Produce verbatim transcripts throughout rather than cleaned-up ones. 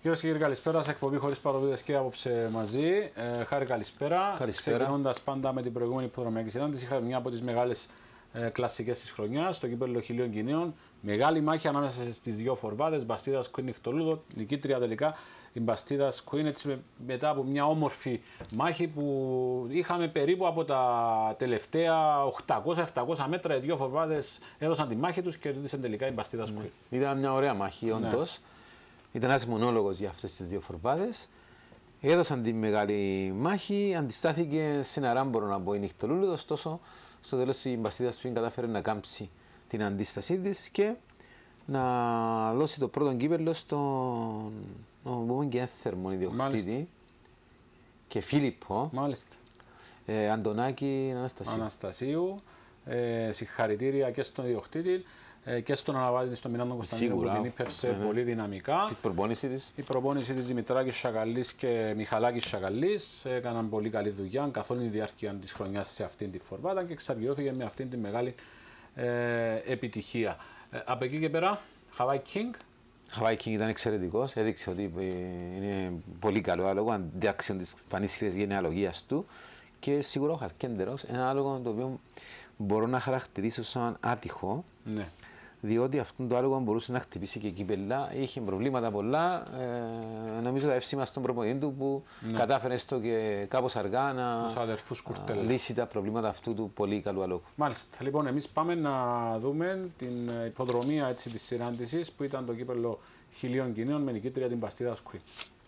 Κυρίες και κύριοι, καλησπέρα. Σε εκπομπή χωρίς παροδίδες και άποψε μαζί. Ε, Χάρη, καλησπέρα. Καλησπέρα. Ξεκινώντας πάντα με την προηγούμενη υποδρομιακή συνάντηση, είχαμε μια από τις μεγάλες ε, κλασικές της χρονιάς, το κύπελλο Χιλίων Κινίων. Μεγάλη μάχη ανάμεσα στις δύο φορβάδες, Μπαστίδας Queen Νιχτολούδο. Νικήτρια τελικά η Μπαστίδας Queen, έτσι με, μετά από μια όμορφη μάχη που είχαμε περίπου από τα τελευταία οκτακόσια επτακόσια μέτρα. Οι δύο φορβάδες έδωσαν τη μάχη τους και κερδίσαν τελικά η Μπαστίδας Queen. Ήταν μια ωραία μάχη, όντως. Ναι. Ήταν ένας μονόλογος για αυτές τις δύο φορβάδες. Έδωσαν τη μεγάλη μάχη, αντιστάθηκε σε ένα ράμπορ να πω η Νιχτολούλουδο, ωστόσο στο τέλος η Μπαστίδας Queen κατάφερε να κάμψει την αντίστασή της και να δώσει το πρώτο κύπελλο στον πούμε και ένθερμο ιδιοκτήτη και Φίλιππο. Μάλιστα. Ε, Αντωνάκη Αναστασίου. Αναστασίου. Ε, συγχαρητήρια και στον ιδιοκτήτη και στον αναβάτη της, τον Μινάντο Κωνσταντίνο, που την ήπευσε ναι, ναι. πολύ δυναμικά. Η προπόνηση της. Η προπόνηση της Δημητράκης Σακαλής και Μιχαλάκης Σακαλής έκαναν πολύ καλή δουλειά καθ' όλη τη διάρκεια της χρονιάς σε αυτήν τη φορβάδα και εξαργυρώθηκε με αυτήν τη μεγάλη ε, επιτυχία. Ε, από εκεί και πέρα, Hawaii King. Hawaii King ήταν εξαιρετικός, έδειξε ότι είναι πολύ καλό άλογο, αντάξιον της πανίσχυρης γενεαλογίας του και σίγουρα ο Χαρκέντερος, ένα άλογο το οποίο μπορώ να χαρακτηρίσω σαν άτυχο. Ναι. Διότι αυτό το άλογο μπορούσε να χτυπήσει και κύπελλα, είχε προβλήματα πολλά. Ε, νομίζω τα εύσημα στον προπονητή του που ναι. κατάφερε στο και κάπως αργά να λύσει τα προβλήματα αυτού του πολύ καλού αλόγου. Μάλιστα. Λοιπόν, εμείς πάμε να δούμε την υποδρομία έτσι, της συνάντησης που ήταν το κύπελλο Χιλίων Κινίων με νικήτρια την Μπαστίδας Queen.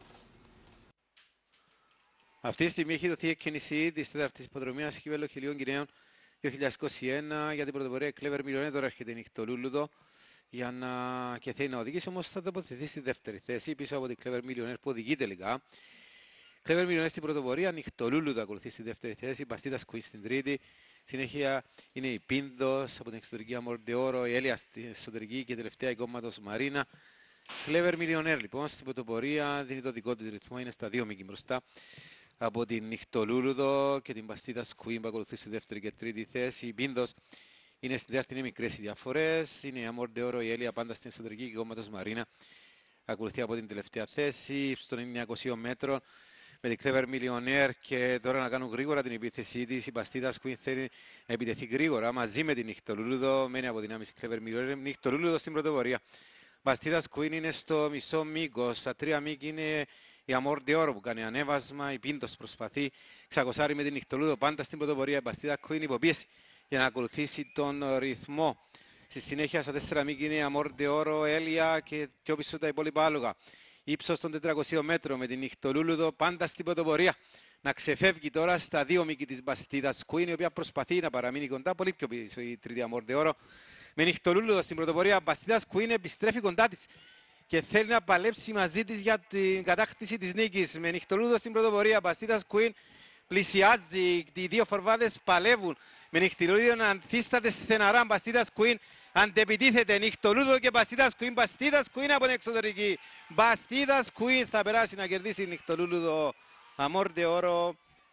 Αυτή τη στιγμή έχει δοθεί εκκίνηση της τέταρτης υποδρομίας κύπελλο Χιλίων Κινίων δύο χιλιάδες είκοσι ένα για την πρωτοπορία Clever Millionaire. Τώρα έρχεται η Νιχτολούλουδο για να και θέλει να οδηγήσει, όμως θα τοποθετηθεί στη δεύτερη θέση πίσω από την Clever Millionaire που οδηγεί τελικά. Clever Millionaire στην πρωτοπορία, Νιχτολούλουδο ακολουθεί στη δεύτερη θέση, Μπαστίδας Queen στην τρίτη. Συνέχεια είναι η Πίνδος από την εξωτερική Αμορντεόρο, η Έλια στην εσωτερική και τελευταία η Κόμματος Μαρίνα. Clever Millionaire λοιπόν στην πρωτοπορία δίνει το δικό του ρυθμό, είναι στα δύο μήκη μπροστά από την Νιχτολούλουδο και την Μπαστίδας Queen που ακολουθεί στη δεύτερη και τρίτη θέση. Η Πίνδος είναι στην τέταρτη, είναι μικρές οι διαφορές. Είναι η Αμορντεόρο, η Έλια πάντα στην εσωτερική και η Κόμματος Μαρίνα ακολουθεί από την τελευταία θέση στον εννιακόσια μέτρων με την Clever Millionaire και τώρα να κάνουν γρήγορα την επίθεσή της. Η Μπαστίδας Queen θέλει να επιτεθεί γρήγορα μαζί με την Νιχτολούλουδο. Μένει από δυνάμεις η Clever Millionaire. Νιχτολούλουδο στην πρωτοπορία. Μπαστίδας Queen είναι στο μισό μήκος. Στα τρία μήκη είναι η Αμορντεόρο που κάνει ανέβασμα, η Πίντος προσπαθεί, ξακοσάρει με την Νιχτολούδο πάντα στην πρωτοπορία. Η Μπαστίδα Queen υποπίεση για να ακολουθήσει τον ρυθμό. Στη συνέχεια στα τέσσερα μήκη είναι η Αμορντεόρο, Έλια και πιο πίσω τα υπόλοιπα άλογα. Ύψος των τετρακοσίων μέτρων με την Νιχτολούλουδο πάντα στην πρωτοπορία. Να ξεφεύγει τώρα στα δύο μήκη της Μπαστίδας Queen, η οποία προσπαθεί να παραμείνει κοντά, πολύ πιο πίσω η τρίτη Αμορντεόρο. Με Νιχτολούλουδο στην πρωτοπορία, Μπαστίδας Queen επιστρέφει κοντά της και θέλει να παλέψει μαζί της για την κατάκτηση της νίκης. Με Νιχτολούδο στην πρωτοπορία, Μπαστίδας Queen πλησιάζει, οι δύο φορβάδες παλεύουν. Με Νιχτολούδο να ανθίσταται στεναρά, Μπαστίδας Queen αντεπιτίθεται. Νιχτολούδο και Μπαστίδας Queen, Μπαστίδας Queen από την εξωτερική. Μπαστίδας Queen θα περάσει να κερδίσει Νιχτολούδο, Αμορντεόρο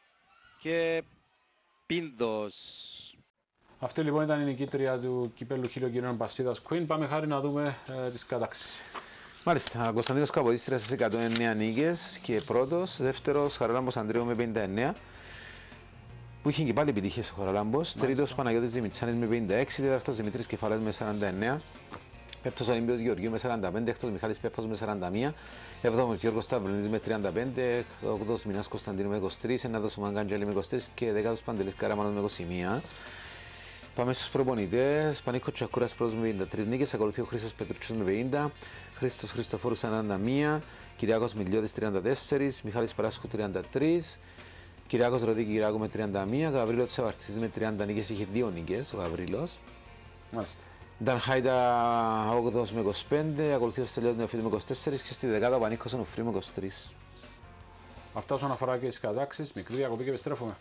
και Πίνδος. Αυτή λοιπόν ήταν η νικήτρια του κυπέλλου Χιλίων Κινίων Μπαστίδας Queen. Πάμε Χάρη να δούμε ε, τις κατάξεις. Μάλιστα, Κωνσταντίνος Καποδής τριάντα εκατό εννέα νίκες και πρώτος, δεύτερος Χαραλάμπος Ανδρέου με πενήντα εννέα που είχε και πάλι επιτυχίες ο Χαραλάμπος, τρίτος Παναγιώτης Δημητσάνης με πενήντα έξι, τέταρτος Δημήτρης Κεφαλές με σαράντα εννέα, πέπτος Ολύμπιος Γεωργίου με σαράντα πέντε, έκτος Μιχάλης Πέππος με σαράντα μία, έβδομος Γιώργος Σταυρονίδης με τριάντα πέντε, όγδοος Μινάς Κωνσταντίνου με είκοσι τρία, ένατος Μαγκάντζελη με είκοσι τρία και δέκατος Παντελής Καραμάνος με είκοσι μία. Πάμε στους προπονητές. Πανίκο Τσακούρας πρώτος με πενήντα τρεις νίκες, ακολουθεί ο Χρήστος Πετρούτσος με πενήντα, Χρήστος Χριστοφόρου σαράντα μία, Κυριάκος Μιλιώτης τριάντα τέσσερα, Μιχάλης Παράσκου τριάντα τρία, Κυριάκος Ροδίκη Κυριάκου με τριάντα μία, Γαβρίλο Τσαβαρτής με τριάντα νίκες, είχε δύο νίκες ο Γαβρίλος. Μάλιστα. Νταν Χάιντα όγδοος με είκοσι πέντε, ακολουθεί ο Στελιώτης Νεοφίλης με είκοσι τέσσερα και στη δεκάδα ο Πανίκος Ανουφρή με είκοσι τρία. Αυτά όσον αφορά και τις κατάξεις, μικρή διακοπή και επιστρέφουμε.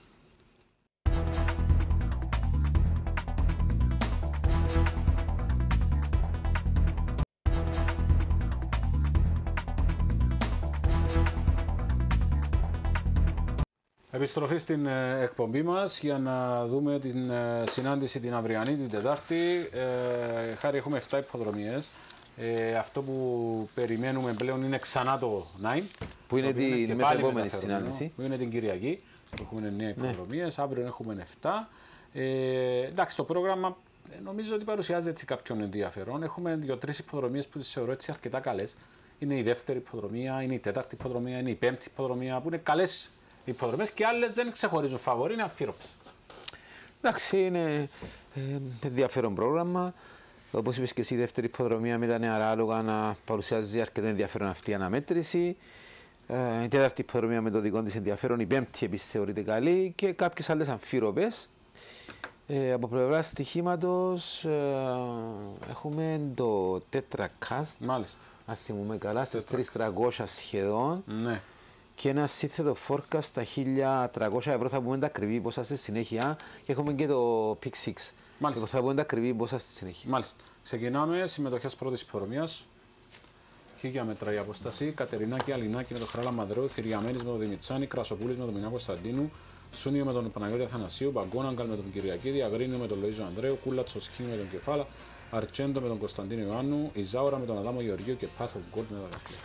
Επιστροφή στην εκπομπή μας για να δούμε την συνάντηση την αυριανή, την Τετάρτη. Ε, Χάρη, έχουμε επτά υποδρομίες. Ε, αυτό που περιμένουμε πλέον είναι ξανά το Nine. Που είναι την μεθεπόμενη συνάντηση. Που είναι την Κυριακή. Που έχουμε εννέα υποδρομίες. Ναι. Αύριο έχουμε επτά. Ε, εντάξει, το πρόγραμμα ε, νομίζω ότι παρουσιάζει έτσι κάποιον ενδιαφέρον. Έχουμε δύο-τρεις υποδρομίες που τις θεωρώ έτσι αρκετά καλές. Είναι η δεύτερη υποδρομία, είναι η τέταρτη υποδρομία, είναι η πέμπτη υποδρομία που είναι καλές υποδρομίες και άλλες δεν ξεχωρίζουν φαβορί, είναι αμφίροπες. Εντάξει, είναι ε, ενδιαφέρον πρόγραμμα. Όπως είπες και εσύ, η δεύτερη υποδρομία με τα νεαρά άλογα να παρουσιάζει αρκετά ενδιαφέρον αυτή η αναμέτρηση. Ε, η τέταρτη υποδρομία με το δικό της ενδιαφέρον, η πέμπτη επίσης θεωρείται καλή και κάποιες άλλες αμφίροπες. Ε, από πλευρά στοιχήματος ε, έχουμε το τέτρακαστ. Μάλιστα. Αν θυμούμε καλά, στις τρεις χιλιάδες τριακόσια σχεδόν. Ναι. Και ένα σύνθετο forecast στα χίλια τριακόσια ευρώ. Θα πούμε τα ακριβή πόσα στη συνέχεια. Και έχουμε και το Pick έξι. Μάλιστα. Θα πούμε τα ακριβή πόσα στη συνέχεια. Μάλιστα. Ξεκινάμε συμμετοχές πρώτης υποδρομίας. Χίλια μέτρα η απόσταση. Κατερινάκη, Αλινάκη με τον Χράλα Μανδρέου. Θηριαμένης με τον Δημητσάνη. Κρασοπούλης με τον Μινά Κωνσταντίνου. Σούνιο με τον Παναγιώτη Αθανασίου. Μπαγκόναγκαλ με τον Κυριακίδη. Αγρίνιο με τον Λοΐζο Ανδρέου. Κούλα Τσοσκή με τον Κεφάλα. Αρτσέντο με τον Κωνσταντίνο Ιωάννου. Ιζάουρα με τον Αδάμο Γεωργίου και Path of Gold με τον Αρακλέο.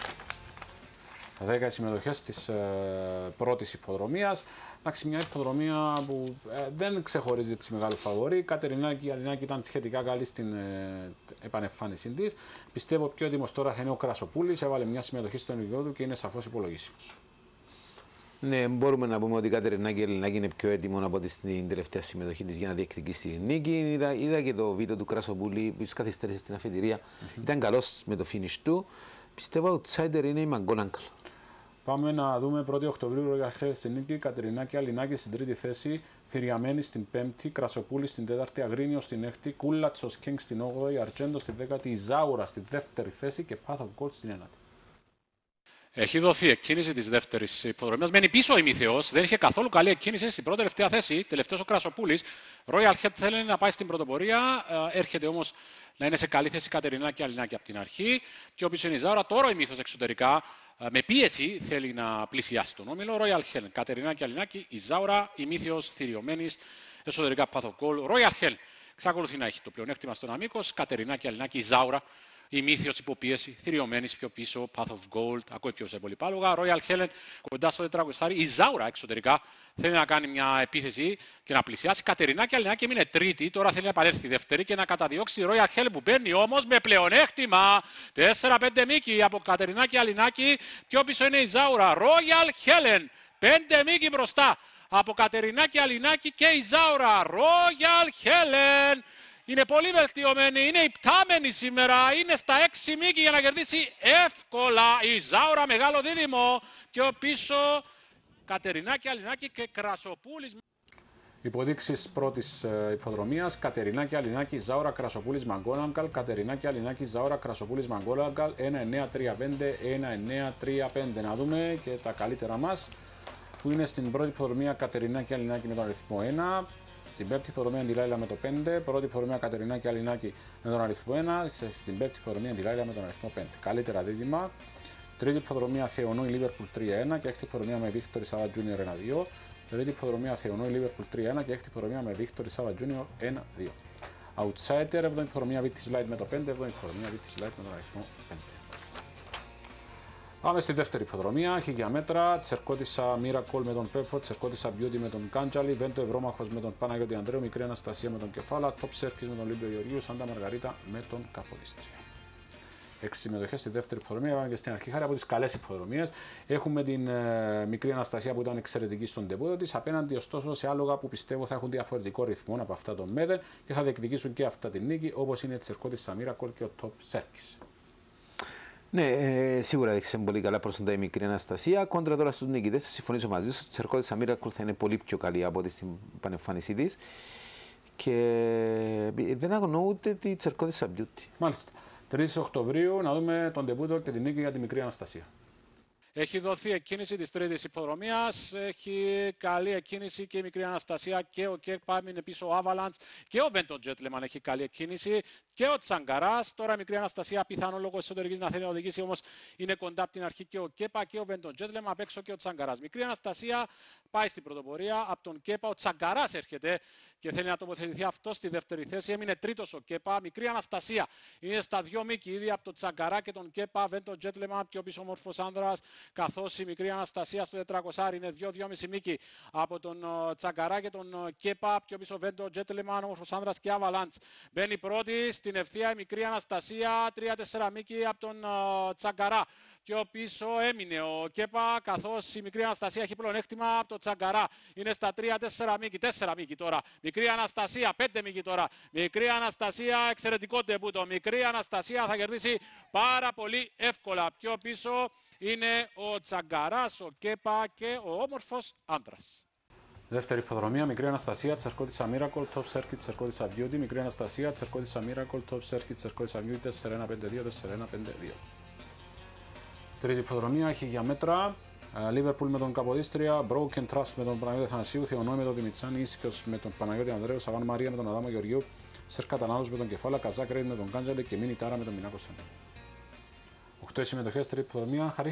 δέκα συμμετοχές της ε, πρώτης υποδρομίας. Εντάξει, μια υποδρομία που ε, δεν ξεχωρίζει τη μεγάλο φαβορί. Η Κατερινάκη η Αλινάκη ήταν σχετικά καλή στην ε, επανεμφάνισή της. Πιστεύω πιο έτοιμος τώρα θα είναι ο Κρασοπούλης. Έβαλε μια συμμετοχή στο ενεργειό του και είναι σαφώς υπολογίσιμος. Ναι, μπορούμε να πούμε ότι η Κατερινάκη η Ελληνάκη είναι πιο έτοιμο από την τελευταία συμμετοχή της για να διεκδικήσει την νίκη. Είδα, είδα και το βίντεο του Κρασοπούλη που καθυστέρησε στην αφετηρία. Mm-hmm. Ήταν καλός με το finish του. Πιστεύω outsider είναι η Μαγκόναγκαλ. Πάμε να δούμε πρώτη Οκτωβρίου Royal Hell στην νίκη. Κατερινάκη Αλινάκη στην τρίτη θέση. Θηριαμένη στην πέμπτη. Κρασοπούλη στην τέταρτη. Αγρίνιο στην έκτη. Κούλατσος King στην όγδοη. Αρτζέντο στην δέκατη. Ιζάουρα στη δεύτερη θέση και Path of Gold στην ένατη. Έχει δοθεί εκκίνηση τη δεύτερη υποδρομία. Μένει πίσω ο ημίθεος. Δεν είχε καθόλου καλή εκκίνηση στην πρώτη τελευταία θέση. Τελευταίος ο Κρασοπούλης. Royal Head θέλει να πάει στην πρωτοπορία. Έρχεται όμως να είναι σε καλή θέση Κατερινάκη Αλινάκη από την αρχή. Και ο πίσω είναι η Ζάουρα. Τώρα ο ημίθεος εξωτερικά με πίεση θέλει να πλησιάσει τον όμιλο. Royal Hell. Κατερινάκη Αλινάκη. Η Ζάουρα. Ημίθεος θηριωμένης. Εσωτερικά Path of Gold. Royal Hell. Εξακολουθεί να έχει το πλεονέκτημα στον αμίκος. Κατερινάκη Αλινάκη. Η Ζάουρα. Ημίθεος υποπίεση, θηριωμένης πιο πίσω, Path of Gold, ακόμη πιο σε πολυπάλογα. Royal Helen κοντά στο τετρακόσια. Η Ζάουρα εξωτερικά θέλει να κάνει μια επίθεση και να πλησιάσει. Κατερινάκη Αλινάκη έμεινε τρίτη, τώρα θέλει να επανέλθει δεύτερη και να καταδιώξει η Royal Helen που παίρνει όμως με πλεονέκτημα. τέσσερα πέντε μήκη από Κατερινάκη Αλινάκη, πιο πίσω είναι η Ζάουρα. Royal Helen, πέντε μήκη μπροστά από Κατερινάκη Αλινάκη και η Ζάουρα. Royal Helen. Είναι πολύ βελτιωμένη, είναι υπτάμενη σήμερα, είναι στα έξι μήκη για να κερδίσει εύκολα η Ζάουρα, μεγάλο δίδυμο. Και ο πίσω Κατερινάκη Αλινάκη και Κρασοπούλης. Υποδείξεις πρώτης ε, υποδρομίας, Κατερινάκη Αλινάκη, Ζάουρα, Κρασοπούλης, Μαγκόναγκαλ, Κατερινάκη Αλινάκη, Ζάουρα, Κρασοπούλης, Μαγκόναγκαλ, ένα εννέα τρία πέντε, ένα εννέα τρία πέντε. Να δούμε και τα καλύτερα μας, που είναι στην πρώτη υποδρομία Κατερινάκη Αλινάκη με τον αριθμό ένα. Στην πέμπτη υποδρομία Ντιλάιλα με το πέντε, πρώτη υποδρομία Κατερινάκη Αλινάκη με τον αριθμό ένα, στην πέμπτη υποδρομία Ντιλάιλα με τον αριθμό πέντε. Καλύτερα δίδυμα. Τρίτη υποδρομία Θεονού η Λίβερπουλ τρία ένα και έκτη υποδρομία με Βίκτορη Σάβα Τζούνιορ ένα δύο. Τρίτη υποδρομία Θεονού η Λίβερπουλ τρία ένα και έκτη υποδρομία με Βίκτορη Σάβα Τζούνιορ ένα δύο. Outsider, έβδομη υποδρομία Βίτη Light με το πέντε, έβδομη υποδρομία Βίτη Light με τον αριθμό πέντε. Πάμε στη δεύτερη υποδρομία, χίλια μέτρα, Τσερκώτησα Miracle με τον Πέπο, Τσερκώτησα Beauty με τον Κάντζαλη, Βέντο Ευρώμαχος με τον Παναγιώτη Ανδρέου, Μικρή Αναστασία με τον Κεφάλα, Top Circus με τον Λίμπιο Γεωργίου, Σάντα Μαργαρίτα με τον Καποδίστρια. Έξι συμμετοχές στη δεύτερη υποδρομία, πάμε και στην αρχή χάρη από τις καλές υποδρομίες. Έχουμε την ε, Μικρή Αναστασία που ήταν εξαιρετική στον τεπούτο της, απέναντι ωστόσο σε άλογα που πιστεύω θα έχουν διαφορετικό ρυθμό από αυτά των Μέδε και θα διεκδικήσουν και αυτά την νίκη, όπως είναι η Τσερκώτησα Miracle και ο Top Circus. Ναι, ε, σίγουρα έδειξε πολύ καλά προσόντα η Μικρή Αναστασία. Κόντρα τώρα στους νικητές, συμφωνήσω μαζί σου. Η Τσερκώτησα Miracle θα είναι πολύ πιο καλή από ό,τι στην πανεμφάνισή της. Και δεν αγνοώ ούτε τη Τσερκώτησα Beauty. Μάλιστα. τρίτη Οκτωβρίου να δούμε τον τεπούτο και την νίκη για τη Μικρή Αναστασία. Έχει δοθεί εκκίνηση της τρίτης υποδρομίας. Έχει καλή εκκίνηση και η μικρή Αναστασία και ο Κέπα έμεινε πίσω ο Avalanche και ο Βέντο Gentleman έχει καλή εκκίνηση και ο Τσαγκαράς. Τώρα η μικρή Αναστασία πιθανό λόγω εσωτερικής να θέλει να οδηγήσει, όμως είναι κοντά από την αρχή και ο Κέπα και ο Βέντο Gentleman, απ' έξω και ο Τσαγκαράς. Μικρή Αναστασία πάει στην πρωτοπορία από τον Κέπα. Ο Τσαγκαράς έρχεται και θέλει να τοποθετηθεί αυτό στη δεύτερη θέση. Έμεινε τρίτος ο Κέπα. Μικρή Αναστασία είναι στα δύο μήκη ήδη από τον Τσαγκαρά και τον Κέπα. Βέντο Gentleman πιο πίσω όμορφος άνδρας. Καθώς η μικρή Αναστασία στο τετρακόσια είναι δύο δύο κόμμα πέντε μήκη από τον uh, Τσαγκαρά και τον uh, Κέπα. Πιο πίσω Βέντο Gentleman, όμορφος άνδρας και Avalanche. Μπαίνει πρώτη στην ευθεία η μικρή Αναστασία, τρία τέσσερα μήκη από τον uh, Τσαγκαρά. Πιο πίσω έμεινε ο Κέπα, καθώς η μικρή Αναστασία έχει πλεονέκτημα από το Τσαγκαρά. Είναι στα τρία τέσσερα μήκη, τέσσερα μήκη τώρα. Μικρή Αναστασία, πέντε μήκη τώρα. Μικρή Αναστασία, εξαιρετικό ντεμπούτο. Μικρή Αναστασία θα κερδίσει πάρα πολύ εύκολα. Πιο πίσω είναι ο Τσαγκαράς, ο Κέπα και ο όμορφος άντρας. Δεύτερη υποδρομία, μικρή Αναστασία, Τσερκότισσα Miracle, Top Circuit, Τσερκότισσα Beauty. Μικρή Αναστασία, Τσερκότισσα Miracle, Top Circuit, Τσερκότισσα Beauty, τέσσερα ένα πέντε δύο, τέσσερα ένα πέντε δύο. Τρίτη υποδρομία, έχει για μέτρα. Liverpool με τον Καποδίστρια, Broken Trust με τον Παναγιώτη Θανασίου, Θεονόη με τον Δημητσάνη, Ίσκιος με τον Παναγιώτη Ανδρέου, Σαβάν Μαρία με τον Αδάμο Γεωργίου, Σερκατανάλος με τον Κεφάλα, Καζάκ Ρέιν με τον Κάντζαλε και Μίνι Τάρα με τον Μινά Κωνσταντίνο. Οκτώ συμμετοχές, τρίτη υποδρομία, Χαρή.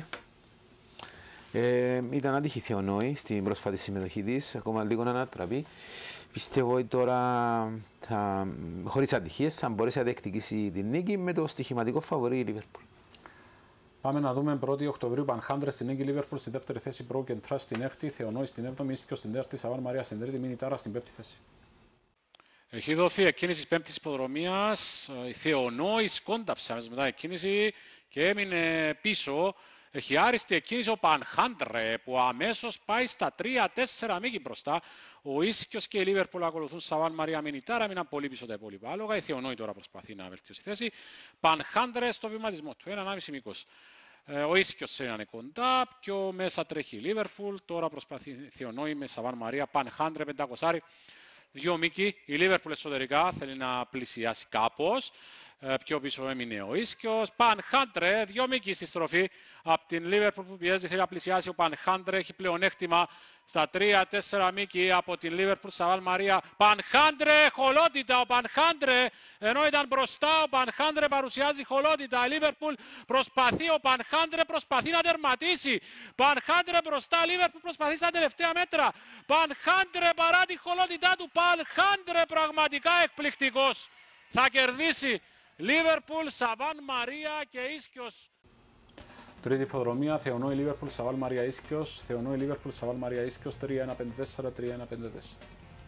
Ε, ήταν άτυχη η Θεονόη στην πρόσφατη συμμετοχή της, ακόμα λίγο να ανατραπεί. Πιστεύω ότι τώρα, θα, χωρίς ατυχίες, θα μπορέσει να διεκδικήσει την νίκη με το στοιχηματικό φαβορί η Liverpool. Πάμε να δούμε πρώτη Οκτωβρίου Πανχάντρε στην νίκη, Liverpool στη δεύτερη θέση, Broken Trust στην έκτη, Θεονόη στην έβδομη, Ίσκιος στην τέταρτη, Σαβάν Μαρία στην τρίτη, Μίνι Τάρα στην πέμπτη θέση. Έχει δοθεί εκκίνηση της πέμπτης υποδρομίας. Η Θεονόη σκόνταψε αμέσως μετά εκκίνηση και έμεινε πίσω. Έχει άριστη εκκίνηση ο Πανχάντρε που αμέσως πάει στα τρία τέσσερα μήκη μπροστά. Ο Ίσκιος και η Λίβερπουλ ακολουθούν Σαβάν Μαρία Μινιτάρα, μείναν πολύ πίσω τα υπόλοιπα άλογα. Η Θεονόη τώρα προσπαθεί να βελτιώσει θέση. Πανχάντρε στο βηματισμό του, ένα κόμμα πέντε μήκος. Ο Ίσκιος είναι κοντά, πιο μέσα τρέχει η Λίβερπουλ. Τώρα προσπαθεί η Θεονόη με Σαβάν Μαρία, Πανχάντρε πεντακόσια. Δύο μήκη, η Λίβερπουλ εσωτερικά θέλει να πλησιάσει κάπως. Πιο πίσω έμεινε ο Ίσκιος. Πανχάντρε, δύο μήκη στη στροφή από την Λίβερπουλ που πιέζει, θέλει να πλησιάσει. Ο Πανχάντρε έχει πλεονέκτημα στα τρία τέσσερα μήκη από την Λίβερπουλ. Σαβάν Μαρία. Πανχάντρε, χολότητα. Ο Πανχάντρε, ενώ ήταν μπροστά, ο Πανχάντρε παρουσιάζει χολότητα. Η Λίβερπουλ προσπαθεί, ο Πανχάντρε προσπαθεί να τερματίσει. Πανχάντρε μπροστά, Λίβερπουλ προσπαθεί στα τελευταία μέτρα. Πανχάντρε παρά τη χολότητά του. Πανχάντρε πραγματικά εκπληκτικός. Θα κερδίσει Λίβερπουλ, Σαβάν Μαρία και Ίσκιος. Τρίτη υποδρομία, Θεονόη Λίβερπουλ, Σαβάν Μαρία Ίσκιος. Θεονόη Λίβερπουλ, Σαβάν Μαρία Ίσκιος, τρία ένα πέντε τέσσερα, τρία ένα πέντε τέσσερα.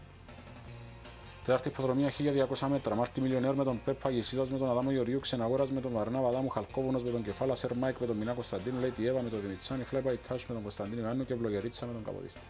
Τέταρτη υποδρομία, χίλια διακόσια μέτρα. Μάρτι Μιλιονέρ με τον Πέπα Γησίλος με τον Αδάμο Γεωργίου, Ξεναγόρας με τον Βαρνάβα Αδάμου, Χαλκόβουνος με τον Κεφάλα, Σερ Μάικ με τον Μινά Κωνσταντίνου, Λέιτι Εύα με τον Δημητσάνη, Φλέπα Ιτάσου με τον Κωνσταντίνο Ιωάννου και Βλογερίτσα με τον Καποδίστη.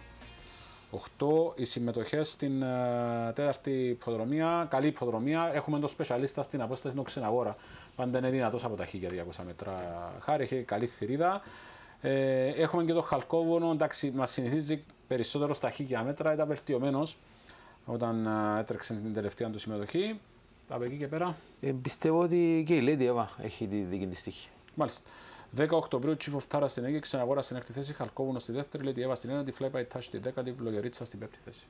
οκτώ οι συμμετοχές στην uh, τέταρτη υποδρομία. Καλή υποδρομία. Έχουμε τον σπεσιαλίστα στην απόσταση των Ξεναγόρα. Πάντα είναι δυνατός από τα χίλια διακόσια μέτρα. Χάρη, έχει καλή θηρίδα. Ε, έχουμε και τον Χαλκόβονο. Εντάξει, μας συνηθίζει περισσότερο στα χίλια μέτρα. Ήταν βελτιωμένος όταν uh, έτρεξε την τελευταία του συμμετοχή. Από εκεί και πέρα. Ε, πιστεύω ότι και η Λέιτι Εύα έχει τη δική της τύχη. Μάλιστα. δέκα Οκτωβρίου, Chief of Tara στην έκτη, Ξεναγόρα στην έκτη θέση, Χαλκόβουνο στη δεύτερη, Λέιτι Εύα στην ένατη, Φλέπα Ιτάσου στη δέκατη, Βλογερίτσα στην πέμπτη θέση.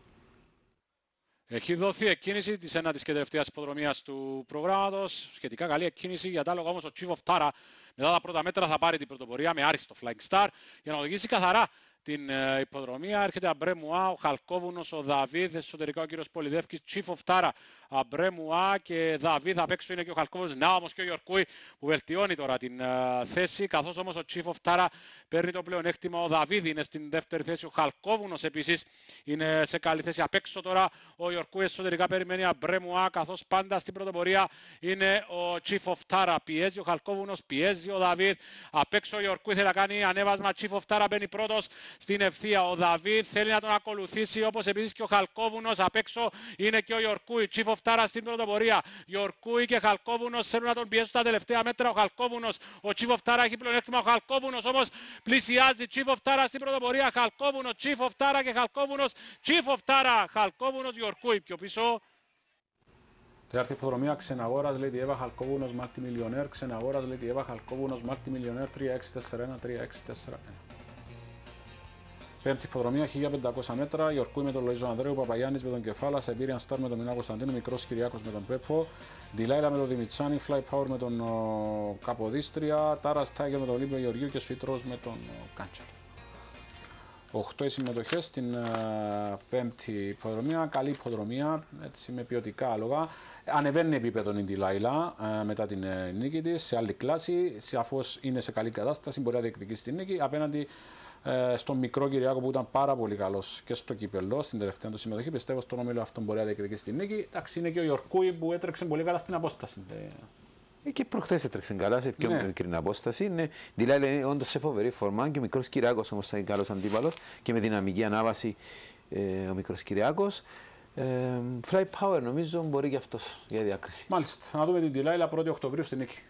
Έχει δοθεί εκκίνηση της ένατης και τελευταίας υποδρομίας του προγράμματος. Σχετικά καλή εκκίνηση για τα άλογα, όμως ο Chief of Tara μετά τα πρώτα μέτρα θα πάρει την πρωτοπορία με άριστο Flying Star για να οδηγήσει καθαρά την uh, υποδρομία. Έρχεται Αμπρέμουά, ο Χαλκόβουνος, ο Δαβίδ, εσωτερικά ο κύριος Πολυδεύκης, Chief of Tara, Αμπρέμουά και Δαβίδ. Απ' έξω είναι και ο Χαλκόβουνος, να όμως και ο Ιορκούι που βελτιώνει τώρα την uh, θέση. Καθώς όμως ο Chief of Tara παίρνει το πλεονέκτημα, ο Δαβίδ είναι στην δεύτερη θέση, ο Χαλκόβουνος επίσης είναι σε καλή θέση. Απ' έξω τώρα ο Ιορκούι εσωτερικά περιμένει Αμπρέμουά, καθώς πάντα στην πρωτοπορία είναι ο Chief of Tara. Πιέζει ο Χαλκόβουνος, πιέζει ο Δαβίδ. Απ' έξω ο Ιορκούι θέλει να κάνει ανέβασμα. Chief of Tara μπαίνει πρώτος στην ευθεία. Ο Δαβίδ θέλει να τον ακολουθήσει, όπως επίσης και ο Χαλκόβουνος. Απ' έξω είναι και ο Ιορκούι. Chief of Tara στην πρωτοπορία. Ιορκούι και Χαλκόβουνος θέλουν να τον πιέσουν στα τελευταία μέτρα. Ο Χαλκόβουνος, ο Chief of Tara έχει πλεονέκτημα. Ο Χαλκόβουνος όμως πλησιάζει. Chief of Tara στην πρωτοπορία. Χαλκόβουνος, Chief of Tara και Χαλκόβουνος. Chief of Tara, Χαλκόβουνος, Ιορκούι πιο πίσω. Τέταρτη υποδρομία ξεναγόρας λέει τη Εύα Χαλκόβουνος Multimillionaire. Ξεναγόρας λέει τη Εύα Χαλκόβουνος Multimillionaire τρία έξι τέσσερα ένα τρία έξι τέσσερα ένα. Πέμπτη υποδρομία χίλια πεντακόσια μέτρα. Ιορκούι με τον Λοΐζο Ανδρέου, Παπαγιάννης με τον Κεφάλα, Σαμπίριαν Σταρ με τον Μινά Κωνσταντίνου, Μικρός Κυριάκος με τον Πέπο, Ντιλάιλα με τον Δημητσάνη, Fly Power με τον ο, Καποδίστρια, Τάρα Τάιγερ με τον Ολύμπιο Γεωργίου και Sweet Rose με τον Κάντσελ. Οκτώ οι συμμετοχές στην uh, πέμπτη υποδρομία. Καλή υποδρομία, έτσι, με ποιοτικά άλογα. Ανεβαίνει επίπεδο η Ντιλάιλα uh, μετά την uh, νίκη της σε άλλη κλάση. Σαφώς είναι σε καλή κατάσταση, μπορεί να διεκδικήσει την νίκη απέναντι uh, στον μικρό Κυριάκο που ήταν πάρα πολύ καλός και στο κύπελλο στην τελευταία του συμμετοχή. Πιστεύω στον όμιλο αυτό μπορεί να διεκδικήσει την νίκη. Εντάξει, είναι και ο Ιορκούι που έτρεξε πολύ καλά στην απόσταση. Και προχθές έτρεξε καλά σε πιο ναι. μικρή απόσταση. Είναι, δηλαδή είναι όντως σε φοβερή φορμά και ο μικρός Κυριάκος όμως θα είναι καλός αντίπαλος και με δυναμική ανάβαση ε, ο μικρός Κυριάκος. Ε, Fly Power νομίζω μπορεί και αυτός για διάκριση. Μάλιστα. Να δούμε την Ντιλάιλα πρώτη Οκτωβρίου στην νίκη.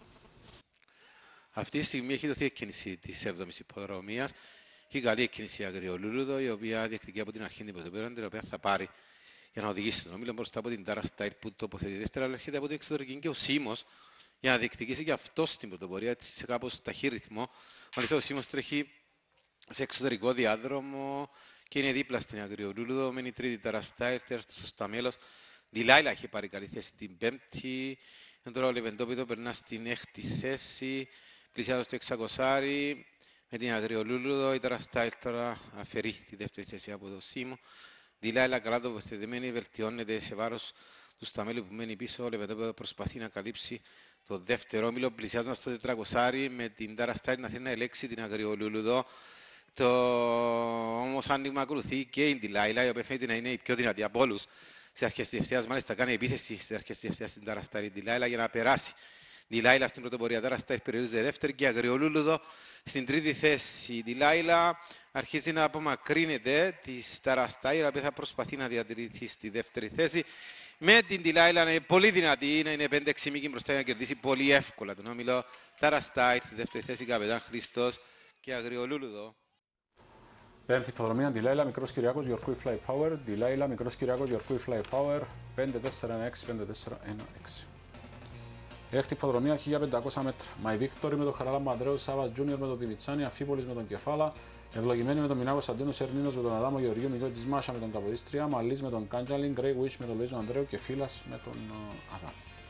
Αυτή τη στιγμή έχει δοθεί εκκίνηση της έβδομης υποδρομίας. Έχει καλή εκκίνηση η Αγριολούλουδο, η οποία διεκδικεί από την αρχή την πρωτοπέρα, την οποία θα πάρει για να οδηγήσει τον όμιλο μπροστά από την Τάρα Στάιλ που τοποθετεί δεύτερα, αλλά έρχεται από την εξωτερική και ο Σίμος για να διεκδικήσει και αυτό στην πρωτοπορία, έτσι σε κάπως ταχύ ρυθμό. Μάλιστα ο Σίμος τρέχει σε εξωτερικό διάδρομο και είναι δίπλα στην Αγριολούλουδο. Μένει τρίτη Τάρα Στάιλ, τέταρτο στο Σταμέλος. Ντιλάιλα έχει πάρει καλή θέση την πέμπτη. Και τώρα ο Λεβεντόπιδο περνά στην έκτη θέση, πλησιάζοντα στο εξακοσάρι. Με την Αγριολούλουδο η Τάρα Στάιλ τώρα αφαιρεί τη δεύτερη θέση από το Σίμο. Ντιλάιλα καλά τοποθετημένη, βελτιώνεται σε βάρος του Σταμέλου που μένει πίσω. Ο Λεβεντόπεδο προσπαθεί να καλύψει το δεύτερο όμιλο, πλησιάζοντας στο τετρακοσάρι με την Τάρα Στάιλ να θέλει να ελέξει την Αγριολούλουδο. Το όμως άνοιγμα ακολουθεί και η Ντιλάιλα, η οποία φαίνεται να είναι η πιο δυνατή από όλους. Στις αρχές της ευθείας, μάλιστα κάνει επίθεση στις αρχές της ευθείας στην Τάρα Στάιλ η Ντιλάιλα για να περάσει. Ντιλάιλα στην πρωτοπορία, Τάρα Στάιλ περιορίζεται δεύτερη και Αγριολούλουδο στην τρίτη θέση. Η Ντιλάιλα αρχίζει να απομακρύνεται τη Τάρα Στάιλ, η οποία θα προσπαθεί να διατηρηθεί στη δεύτερη θέση. Με την Ντιλάιλα να είναι πολύ δυνατή, να είναι πέντε έξι μήκη μπροστά για να κερδίσει πολύ εύκολα τον όμιλο. Τάρα Στάιλ στη δεύτερη θέση, Καπετάν Χριστός και Αγριολούλουδο. Πέμπτη υποδρομία, Ντιλάιλα, Μικρός Κυριάκος, Ιορκούι Fly Power. Ντιλάιλα, Μικρός Κυριάκος, Ιορκούι Fly Power. πέντε τέσσερα ένα έξι, πέντε τέσσερα ένα έξι. Έκτη υποδρομία, χίλια πεντακόσια μέτρα. My Victory με τον Χαράλαμπο Ανδρέου, Σάβας Τζούνιορ με τον Δημητσάνη, Αφίπολης με τον Κεφάλα. Ευλογημένη με τον Μινά Κωνσταντίνου, Σερνίνος με τον Αδάμο Γεωργίου, Μιγιό της Μάσα με τον Καποδίστρια, Μαλής με τον Κάντζαλιν, Grey Witch με τον Λοΐζο Ανδρέου και Φύλας με τον uh, Αδάμο.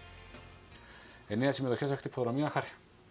Εννέα συμμετοχές, έκτη υποδρομία, Χάρη.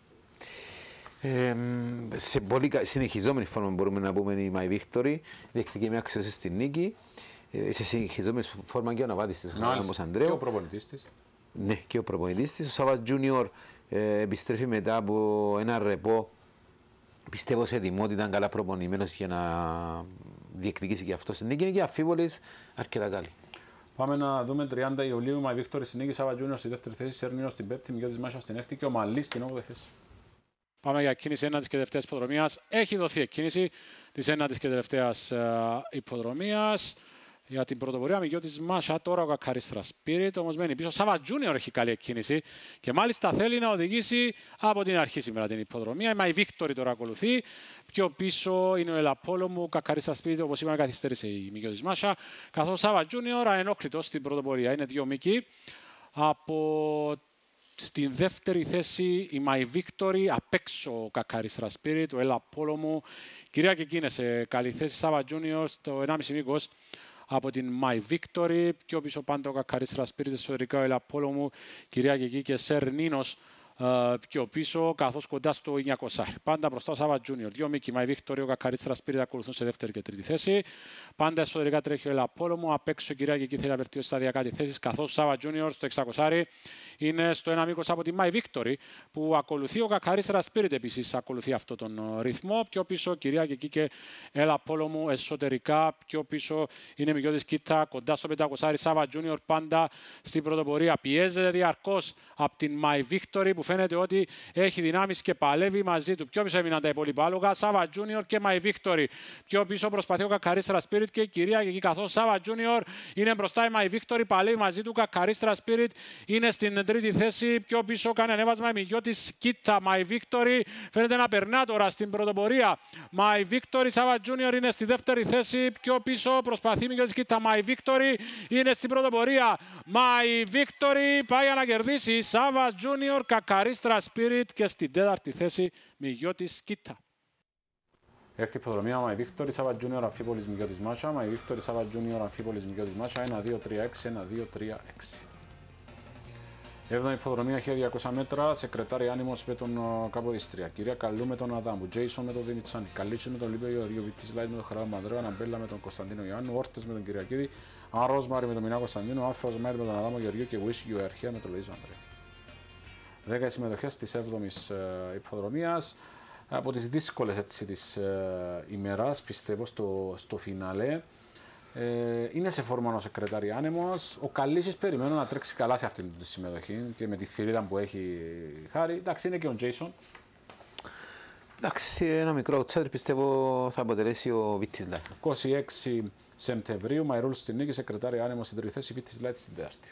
Ε, σε πολύ συνεχιζόμενη φόρμα μπορούμε να πούμε η My Victory, διεκδικεί μια αξίωση στη νίκη. Ε, σε συνεχιζόμενη φόρμα και ο αναβάτης της Χαράλαμπος Ανδρέου. Και ο προπονητής της. Ναι, και ο προπονητής της. Ο Σάββας Τζούνιορ ε, επιστρέφει μετά από ένα ρεπό. Πιστεύω σε ετοιμότητα, καλά προπονημένος για να διεκδικήσει και αυτό στην νίκη. Είναι και αφίβολης αρκετά καλή. Πάμε να δούμε τριάντα Ιουλίου, My Victory στην νίκη, Σάββα Τζούνιορ στη δεύτερη θέση, Σερνίνος στην πέμπτη, Μιγιό της Μάσα στην έκτη και ο Μαλής στην όγδοη θέση. Πάμε για κίνηση ένατης και τελευταίας υποδρομίας. Έχει δοθεί εκκίνηση της ένατης και τελευταίας uh, υποδρομίας. Για την πρωτοπορία Μιγιό της Μάσα, τώρα ο Κακαρίστρα Spirit, όμως μένει πίσω. Σάβα Τζούνιορ έχει καλή εκκίνηση και μάλιστα θέλει να οδηγήσει από την αρχή σήμερα την υποδρομία. Η My Victory τώρα ακολουθεί. Πιο πίσω είναι ο Ελαπόλωμου, ο Κακαρίστρα Spirit, όπως είπαμε, καθυστέρησε η Μιγιό της Μάσα. Καθώς Σάβα Τζούνιορ ανενόχλητος στην πρωτοπορία. Είναι δύο μήκη. Από στην δεύτερη θέση η My Victory, απ' έξω ο Κακαρίστρα Spirit, ο Ελαπόλωμου. Κυρία και εκείνη σε καλή θέση. Σάβα Τζούνιορ στο ενάμιση μήκος από την My Victory, πιο πίσω πάντα ο Κακαρίστρα Spirit, εσωτερικά ο Ελαπόλωμου, κυρία και εκεί και Σερνίνος uh, πιο πίσω, καθώς κοντά στο εννιακόσια. Πάντα μπροστά ο Σάβα Τζούνιορ. Δύο μήκη My Victory, ο Κακαρίστρα Spirit ακολουθούν σε δεύτερη και τρίτη θέση. Πάντα εσωτερικά τρέχει ο Ελαπόλωμου, απ' έξω κυρία και εκεί θέλει να βελτιώσει σταδιακά τη θέση, καθώς ο Σάβα Τζούνιορ στο εξακόσια είναι στο ένα μήκος από τη My Victory, που ακολουθεί ο Κακαρίστρα Spirit επίσης, ακολουθεί αυτόν τον ρυθμό. Πιο πίσω κυρία και εκεί και Ελαπόλωμου εσωτερικά, πιο πίσω είναι Μιγιό της Κίτα, κοντά στο πεντακόσια. Σάβα Τζούνιορ πάντα στην πρωτοπορία, πιέζεται διαρκώς από την My Victory που φαίνεται ότι έχει δυνάμεις και παλεύει μαζί του. Πιο πίσω έμειναν τα υπόλοιπα άλογα. Σάβα Τζούνιορ και My Victory. Πιο πίσω προσπαθεί ο Κακαρίστρα Spirit και η κυρία εκεί, καθώς Σάβα Τζούνιορ είναι μπροστά, η My Victory παλεύει μαζί του. Κακαρίστρα Spirit είναι στην τρίτη θέση. Πιο πίσω κάνει ανέβασμα η Μιγιώτης Κίτα. My Victory φαίνεται να περνά τώρα στην πρωτοπορία. My Victory, Σάβα Τζούνιορ είναι στη δεύτερη θέση. Πιο πίσω προσπαθεί η Μιγιώτης Κίτα. My Victory είναι στην πρωτοπορία. My Victory πάει να κερδίσει. Σάβα Junior, Κακαρίστρα Spirit και στην τέταρτη θέση Μιγιώτης Κίτα. Έκτη υποδρομία My Victory, Σάβα Junior, Αμφίπολης Μιγιώτης Μάτσα. My Victory, Σάβα Junior, Αμφίπολης Μιγιώτης Μάτσα. ένα δύο τρία έξι, ένα δύο τρία έξι. Έβδομη υποδρομία χίλια διακόσια μέτρα, Σεκρετάρι Άνιμος με τον uh, Καποδίστρια. Κυρία Καλού με τον Αδάμου. Τζέισον με τον Δημητσάνη. Καλίτσι με τον Λίπιο Γεωργίου. Βιτής Λάιτ με τον Χαράλα Μανδρέο. Αναμπέλα με τον Κωνσταντίνο Ιωάννου. Όρτες με τον Κυριακίδη. Αν Ρόσμαρη με τον Μινά Κωνσταντίνο. Άφρος Μάρι με τον Αδάμο Γεωργίου και Wish You Αρχαία με τον Λοΐζο Ανδρέο. Δέκα συμμετοχές της έβδομης uh, υποδρομίας. Από τις δύσκολες έτσι της uh, ημέρας, πιστεύω, στο, στο φινάλε. Ε, είναι σε φόρμα ο Σεκρετάρι Άνεμος. Ο Καλίσης περιμένω να τρέξει καλά σε αυτήν τη συμμετοχή και με τη θηρίδα που έχει χάρη. Εντάξει, είναι και ο Τζέισον. Εντάξει, ένα μικρό outsider πιστεύω θα αποτελέσει ο Βιτής Λάιτ. είκοσι έξι Σεπτεμβρίου, Μαϊρούλ στην νίκη, Σεκρετάρι Άνεμος στην τρίτη θέση, Βιτής Λάιτ στην τέταρτη.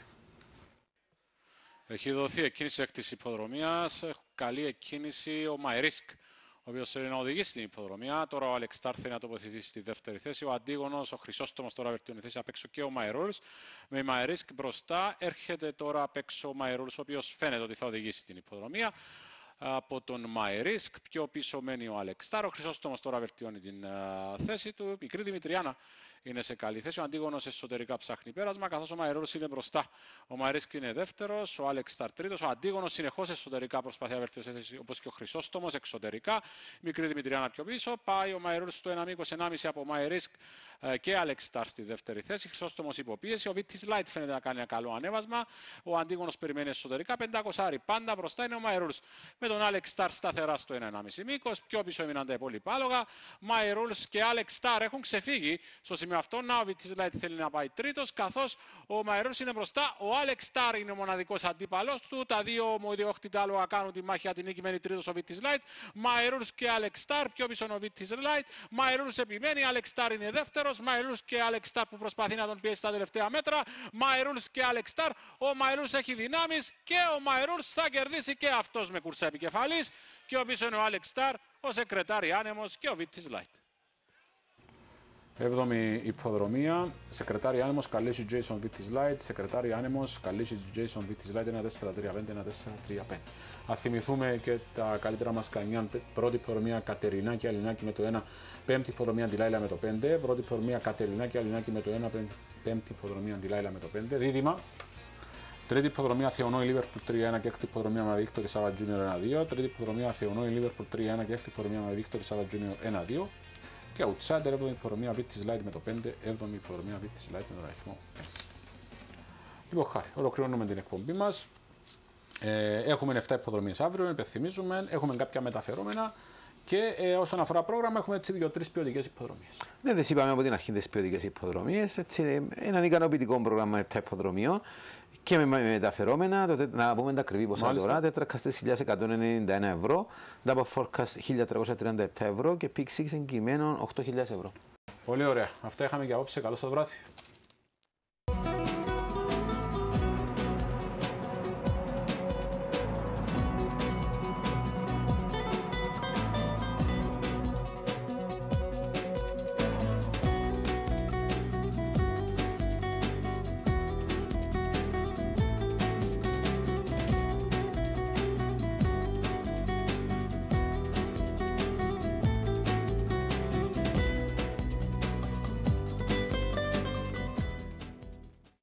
Έχει δοθεί εκκίνηση έκτης υποδρομίας. Καλή εκκίνηση ο Μαϊρίσκ, ο οποίος θέλει να οδηγήσει την υποδρομία. Τώρα ο Αλεξτάρ θέλει να τοποθετήσει στη δεύτερη θέση. Ο Αντίγονος, ο Χρυσόστομος τώρα βελτιώνει θέση απ' έξω και ο Μαϊρούλς. Με Μαϊρίσκ μπροστά έρχεται τώρα απ' έξω ο Μαϊρούλς, ο οποίος φαίνεται ότι θα οδηγήσει την υποδρομία. Από τον Μαϊρίσκ πιο πίσω μένει ο Αλεξτάρ. Ο Χρυσόστομος τώρα βελτιώνει την uh, θέση του. Η μικρή Δημητριάνα είναι σε καλή θέση. Ο Αντίγονος εσωτερικά ψάχνει πέρασμα, καθώς ο Μαϊρούλς είναι μπροστά. Ο Μαϊρίσκ είναι δεύτερος, ο Αλεξτάρ τρίτος. Ο Αντίγονος συνεχώς εσωτερικά προσπαθεί να βελτιώσει θέση, όπως και ο Χρυσόστομος εξωτερικά. Η μικρή Δημητριάνα πιο πίσω. Πάει ο Μαϊρούλς στο ένα είκοσι ενάμιση από Μαϊρίσκ uh, και Αλεξτάρ στη δεύτερη θέση. Χρυσόστομος υποπίεση. Ο Βίτης Λάιτ φαίνεται να κάνει ένα καλό ανέβασμα. Ο Αντίγονος περιμένει εσωτερικά. πεντακόσια πάντα μπροστά είναι ο Μαϊρούλς. Με τον Alex Star σταθερά στο ένα ενάμιση μήκος, πιο πίσω έμειναν τα υπόλοιπα άλογα. My Rules και Alex Star έχουν ξεφύγει στο σημείο αυτό. Να ο Βιτής Λάιτ θέλει να πάει τρίτος, καθώς ο My Rules είναι μπροστά. Ο Alex Star είναι ο μοναδικός αντίπαλος του. Τα δύο ομοδιόχτητα άλογα κάνουν τη μάχη για την νίκη, μένει τρίτος ο Βιτής Λάιτ. My Rules και Alex Star, πιο πίσω είναι ο Βιτής Λάιτ. My Rules επιμένει, Alex Star είναι δεύτερος. My Rules και Alex Star που προσπαθεί να τον πιέσει στα τελευταία μέτρα. My Rules και Alex Star. Ο My Rules έχει δυνάμεις και ο My Rules θα κερδίσει και αυτός με κουρσά επικεφαλής. Και ο πίσω είναι ο Alex Star, ο Σεκρετάρι Άνεμος και ο Βίτης Λάιτ. Έβδομη υποδρομία, Σεκρετάρι Άνεμος, Καλίσι Τζέισον Βίτης Λάιτ. Σεκρετάρι Άνεμος, Καλίσι Τζέισον Βίτης Λάιτ, ένα τέσσερα τρία πέντε, ένα τέσσερα τρία πέντε. Αν θυμηθούμε και τα καλύτερα μας κανιάν, πρώτη υποδρομία Κατερινάκη Αλληνάκη με το ένα, πέμπτη υποδρομία Αντιλάιλα με το πέντε, πρώτη υποδρομία Κατερινάκη Αλληνάκη με το ένα, πέμπτη υποδρομία Αντιλάιλα με το πέντε, δίδυμα. Τρίτη υποδρομία Θεονόη Λίβερπουλ τρία ένα και έκτη υποδρομία με Βίκτορη Σάβα Junior ένα δύο. Τρίτη υποδρομία Θεονόη Λίβερπουλ τρία ένα και έκτη υποδρομία με Βίκτορη Σάβα Junior ένα δύο. Και outsider έβδομη υποδρομία Βίτης Λάιτ με το πέντε. έβδομη υποδρομία Βίτης Λάιτ με τον αριθμό πέντε. Λοιπόν, χάρη, ολοκληρώνουμε την εκπομπή μας. Ε, έχουμε επτά υποδρομίες αύριο, υπενθυμίζουμε. Έχουμε κάποια μεταφερόμενα. Και ε, όσον αφορά πρόγραμμα, έχουμε έτσι δύο-τρεις ποιοτικές υποδρομίες. Ναι, δεν είπαμε από την αρχή τις ποιοτικές υποδρομίες. Έτσι, έναν ικανοποιητικό πρόγραμμα επτά υποδρομιών. Και με μεταφερόμενα, το, να πούμε τα ακριβή ποσά τώρα, τέσσερις χιλιάδες εκατόν ενενήντα ένα ευρώ, Double Forecast χίλια τριακόσια τριάντα επτά ευρώ και Pick έξι εγκυμένων οκτώ χιλιάδες ευρώ. Πολύ ωραία. Αυτά είχαμε για απόψε. Καλό σας βράδυ.